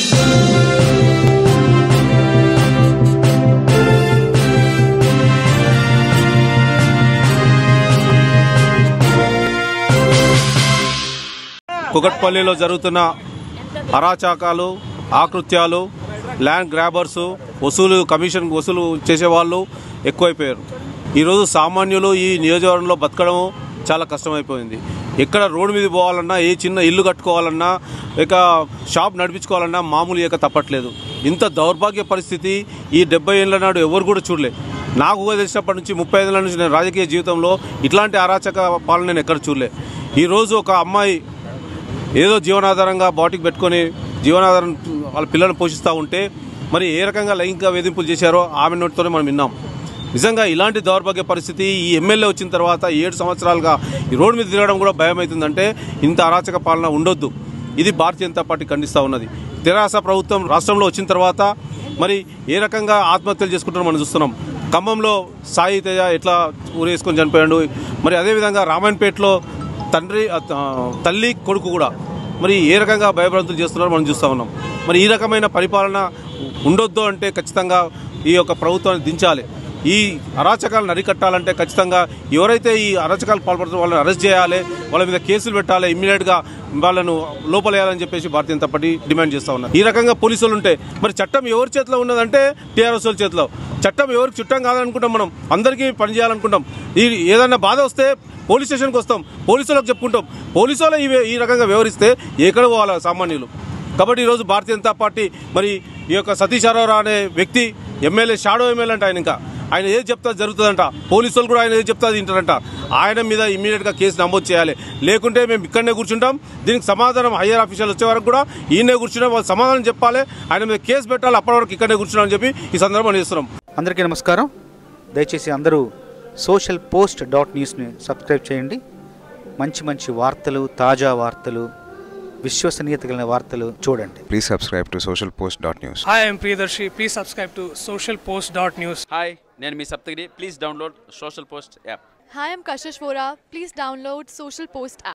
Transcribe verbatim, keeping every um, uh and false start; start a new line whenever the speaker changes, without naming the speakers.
కుకట్పల్లిలో జరుగుతున్న అరాచకాలు, ఆకృత్యాలు, ల్యాండ్ గ్రాబర్సు, వసూలు కమిషన్ వసూలు చేసేవాళ్ళు ఎక్కువైపోయారు. ఈరోజు సామాన్యులు ఈ నియోజకవర్గంలో బతకడం చాలా కష్టమైపోయింది. ఎక్కడ రోడ్డు మీద పోవాలన్నా, ఏ చిన్న ఇల్లు కట్టుకోవాలన్నా, ఇక షాప్ నడిపించుకోవాలన్నా మామూలు ఇక తప్పట్లేదు. ఇంత దౌర్భాగ్య పరిస్థితి ఈ డెబ్బై ఏళ్ళ నాడు ఎవరు కూడా చూడలే. నాకు తెలిసినప్పటి నుంచి ముప్పై ఐదేళ్ళ నుంచి నేను రాజకీయ జీవితంలో ఇట్లాంటి అరాచక పాలన నేను ఎక్కడ చూడలే. ఈరోజు ఒక అమ్మాయి ఏదో జీవనాధారంగా బాటికి పెట్టుకొని జీవనాధారం వాళ్ళ పిల్లలను పోషిస్తూ ఉంటే మరి ఏ రకంగా లైంగిక వేధింపులు చేశారో ఆమె నోటితోనే మనం విన్నాం. నిజంగా ఇలాంటి దౌర్భాగ్య పరిస్థితి ఈ ఎమ్మెల్యే వచ్చిన తర్వాత ఏడు సంవత్సరాలుగా ఈ రోడ్డు మీద తిరగడం కూడా భయం అవుతుందంటే ఇంత అరాచక పాలన ఉండొద్దు. ఇది భారతీయ జనతా పార్టీ ఖండిస్తూ ఉన్నది. తెరాస ప్రభుత్వం రాష్ట్రంలో వచ్చిన తర్వాత మరి ఏ రకంగా ఆత్మహత్యలు చేసుకుంటారో మనం చూస్తున్నాం. ఖమ్మంలో సాయి తేజ ఎట్లా ఊరేసుకొని చనిపోయాడు. మరి అదేవిధంగా రామాయణపేటలో తండ్రి తల్లి కొడుకు కూడా మరి ఏ రకంగా భయభ్రాంతులు చేస్తున్నారో మనం చూస్తూ ఉన్నాం. మరి ఈ రకమైన పరిపాలన ఉండొద్దు అంటే ఖచ్చితంగా ఈ యొక్క ప్రభుత్వాన్ని దించాలి. ఈ అరాచకాలను అరికట్టాలంటే ఖచ్చితంగా ఎవరైతే ఈ అరాచకాలు పాల్పడుతున్న వాళ్ళని అరెస్ట్ చేయాలి, వాళ్ళ మీద కేసులు పెట్టాలి, ఇమ్మీడియట్గా వాళ్ళను లోపలేయాలని చెప్పేసి భారతీయ జనతా పార్టీ డిమాండ్ చేస్తూ ఉన్నారు. ఈ రకంగా పోలీసులు ఉంటే మరి చట్టం ఎవరి చేతిలో ఉన్నదంటే టీఆర్ఎస్ వాళ్ళ చేతిలో. చట్టం ఎవరికి చుట్టం కాదనుకుంటాం, మనం అందరికీ పనిచేయాలనుకుంటాం. ఈ ఏదైనా బాధ వస్తే పోలీస్ స్టేషన్కి వస్తాం, పోలీసులకు చెప్పుకుంటాం. పోలీసు వాళ్ళు ఈ రకంగా వ్యవహరిస్తే ఎక్కడ పోవాలి సామాన్యులు. కాబట్టి ఈరోజు భారతీయ జనతా పార్టీ మరి ఈ యొక్క సతీష్ అరోరా అనే వ్యక్తి ఎమ్మెల్యే, షాడో ఎమ్మెల్యే అంటే ఆయన ఇంకా ఆయన ఏది చెప్తా జరుగుతుందంట. పోలీసులు కూడా ఆయన ఏది చెప్తా తింటారంట. ఆయన మీద ఇమ్మీడియట్గా కేసు నమోదు చేయాలి. లేకుంటే మేము ఇక్కడనే కూర్చుంటాం. దీనికి సమాధానం హయ్యర్ ఆఫీషియల్ వచ్చే వరకు కూడా ఈయనే కూర్చున్నాం, వాళ్ళు సమాధానం చెప్పాలి, ఆయన మీద కేసు పెట్టాలి. అప్పటి వరకు ఇక్కడనే కూర్చున్నామని చెప్పి ఈ సందర్భంగా చేస్తున్నాం.
అందరికీ నమస్కారం. దయచేసి అందరూ సోషల్ పోస్ట్ డాట్ న్యూస్ని సబ్స్క్రైబ్ చేయండి. మంచి మంచి వార్తలు, తాజా వార్తలు, విశ్వసనీయత కలిగిన వార్తలు చూడండి.
Please subscribe to SocialPost dot news.
Hi, I am Priyadarshi. Please subscribe to SocialPost dot news.
Hi, నేను మీ Saptagiri. Please download SocialPost app.
Hi, I am Kashish Vora. Please download SocialPost app.